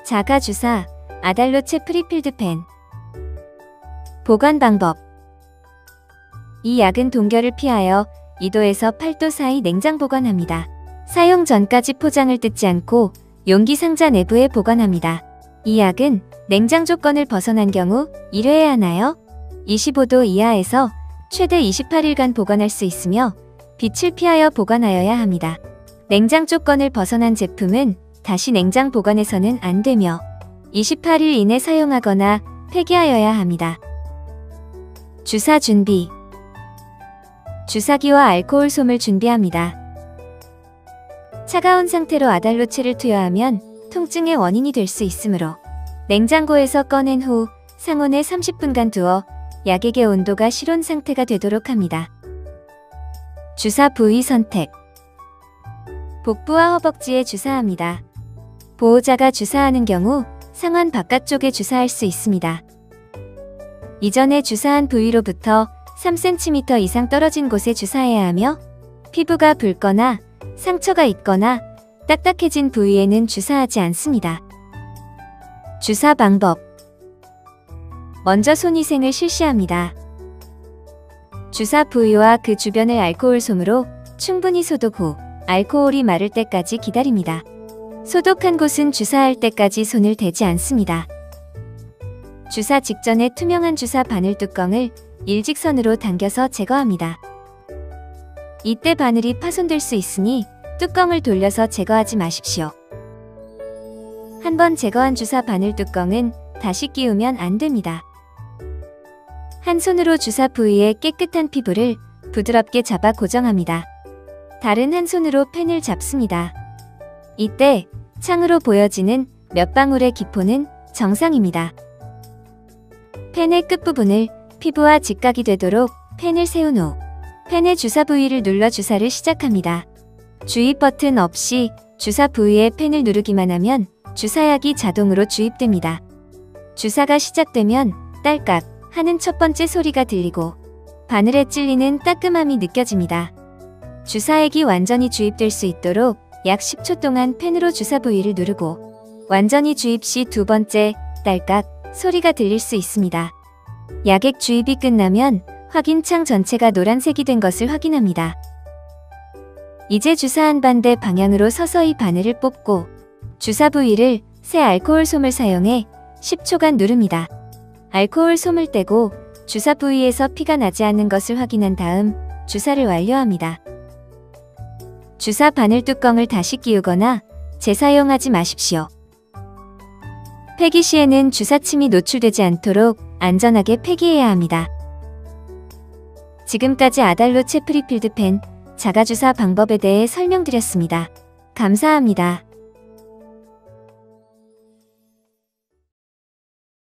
자가주사 아달로체 프리필드 펜. 보관 방법. 이 약은 동결을 피하여 2도에서 8도 사이 냉장 보관합니다. 사용 전까지 포장을 뜯지 않고 용기 상자 내부에 보관합니다. 이 약은 냉장 조건을 벗어난 경우 1회해야 하나요? 25도 이하에서 최대 28일간 보관할 수 있으며 빛을 피하여 보관하여야 합니다. 냉장 조건을 벗어난 제품은 다시 냉장 보관해서는 안 되며 28일 이내 사용하거나 폐기하여야 합니다. 주사 준비. 주사기와 알코올 솜을 준비합니다. 차가운 상태로 아달로체를 투여하면 통증의 원인이 될 수 있으므로 냉장고에서 꺼낸 후 상온에 30분간 두어 약액의 온도가 실온 상태가 되도록 합니다. 주사 부위 선택. 복부와 허벅지에 주사합니다. 보호자가 주사하는 경우 상완 바깥쪽에 주사할 수 있습니다. 이전에 주사한 부위로부터 3cm 이상 떨어진 곳에 주사해야 하며 피부가 붉거나 상처가 있거나 딱딱해진 부위에는 주사하지 않습니다. 주사 방법. 먼저 손위생을 실시합니다. 주사 부위와 그 주변을 알코올 솜으로 충분히 소독 후 알코올이 마를 때까지 기다립니다. 소독한 곳은 주사할 때까지 손을 대지 않습니다. 주사 직전에 투명한 주사 바늘 뚜껑을 일직선으로 당겨서 제거합니다. 이때 바늘이 파손될 수 있으니 뚜껑을 돌려서 제거하지 마십시오. 한번 제거한 주사 바늘 뚜껑은 다시 끼우면 안 됩니다. 한 손으로 주사 부위에 깨끗한 피부를 부드럽게 잡아 고정합니다. 다른 한 손으로 펜을 잡습니다. 이때 창으로 보여지는 몇 방울의 기포는 정상입니다. 펜의 끝부분을 피부와 직각이 되도록 펜을 세운 후 펜의 주사 부위를 눌러 주사를 시작합니다. 주입 버튼 없이 주사 부위에 펜을 누르기만 하면 주사약이 자동으로 주입됩니다. 주사가 시작되면 딸깍 하는 첫 번째 소리가 들리고 바늘에 찔리는 따끔함이 느껴집니다. 주사액이 완전히 주입될 수 있도록 약 10초 동안 펜으로 주사 부위를 누르고 완전히 주입 시 두 번째 딸깍 소리가 들릴 수 있습니다. 약액 주입이 끝나면 확인창 전체가 노란색이 된 것을 확인합니다. 이제 주사한 반대 방향으로 서서히 바늘을 뽑고 주사 부위를 새 알코올 솜을 사용해 10초간 누릅니다. 알코올 솜을 떼고 주사 부위에서 피가 나지 않는 것을 확인한 다음 주사를 완료합니다. 주사 바늘 뚜껑을 다시 끼우거나 재사용하지 마십시오. 폐기 시에는 주사침이 노출되지 않도록 안전하게 폐기해야 합니다. 지금까지 아달로체 프리필드 펜 자가주사 방법에 대해 설명드렸습니다. 감사합니다.